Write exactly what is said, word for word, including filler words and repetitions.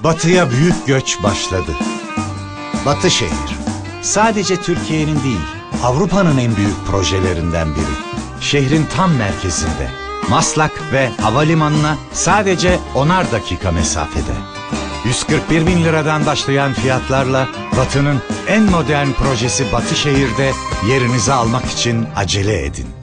Batıya büyük göç başladı. Batışehir, Sadece Türkiye'nin değil, Avrupa'nın en büyük projelerinden biri. Şehrin tam merkezinde. Maslak ve havalimanına sadece onar dakika mesafede. yüz kırk bir bin liradan başlayan fiyatlarla Batı'nın en modern projesi Batışehir'de yerinizi almak için acele edin.